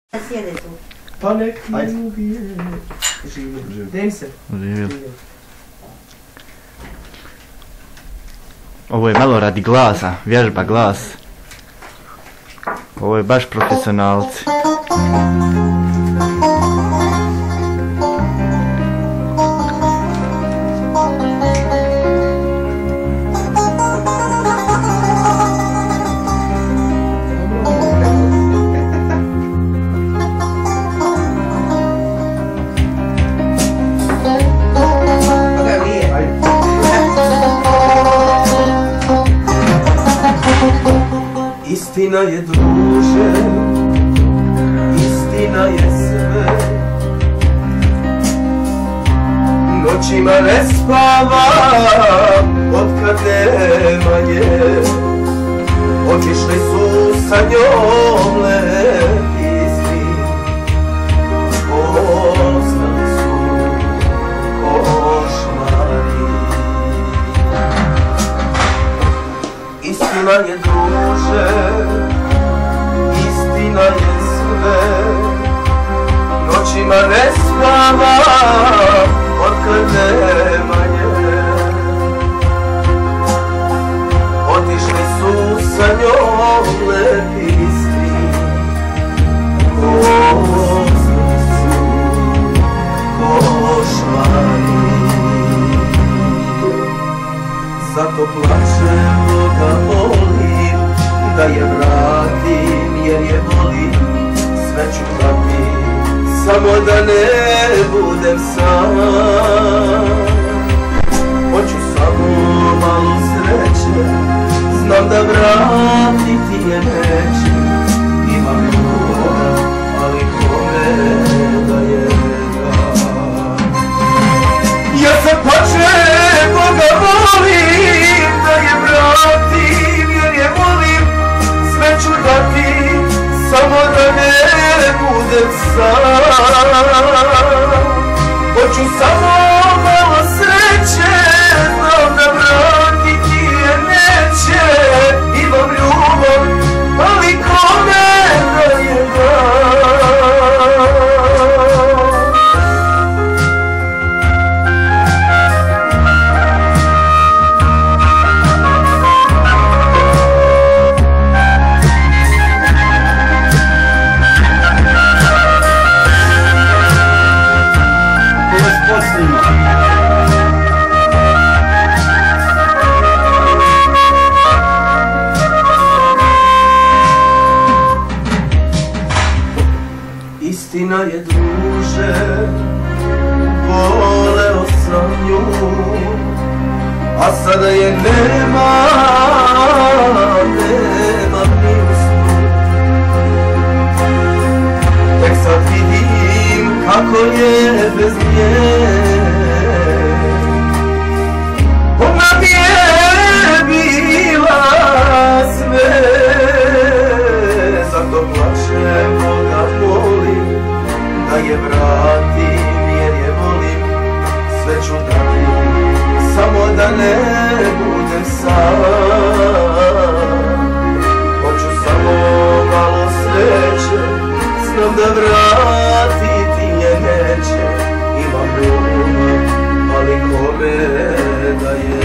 Sjede tu. Pa nek me ubije. Živio. Dem se. Živio. Ovo je malo radi glasa, vježba glas. Ovo je baš profesionalci. Istina je druže, istina je sve. Noćima ne spavam, otkad nema je. Otišli su sa njom lepi svi, ostali su košmari. Istina je druže, istina je sve. Noćima ne spavam, otkad nema je. Otišli su sa njom lepi svi, ostali su košmari. Zato plačem, Boga molim da je vratim, jer je volim, sve ću dati, samo da ne budem sam. Hoću samo malo sreće, znam da vratiti je neće. Imam ljubav, ali kome da je dam. Ja sam plačem, Boga molim da je vratim, jer je volim, sve ću dati, samo da ne budem sam. Hoću samo malo sreće, znam da vratiti je neće. Imam ljubav, ali kome da je dam. Istina je druže, voleo sam nju, a sada je nema ni u snu. Tek sad vidim kako je bez nje. Ona mi je bila sve, zato plačem, Boga molim da je vratim, jer je volim, sve ću dati, samo da ne budem sam. Hoću samo malo sreće, znam da vratiti je neće. Imam ljubav, ali kome da je